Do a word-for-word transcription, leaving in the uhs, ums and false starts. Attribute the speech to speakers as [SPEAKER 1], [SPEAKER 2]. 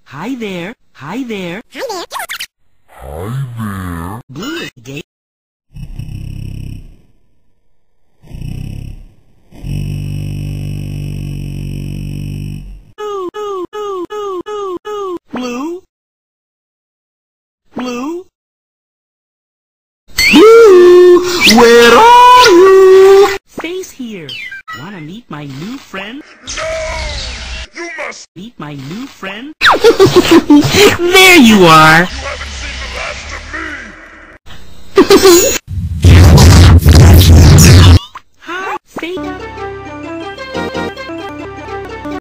[SPEAKER 1] Hi there. Hi there.
[SPEAKER 2] Hi there.
[SPEAKER 3] Hi there.
[SPEAKER 1] Blue is gay. Blue. Blue.
[SPEAKER 3] Blue, where are you?
[SPEAKER 1] Face here. Wanna meet my new friend?
[SPEAKER 3] No! You must!
[SPEAKER 1] Meet my new friend? There you are.
[SPEAKER 3] You haven't seen the last of me!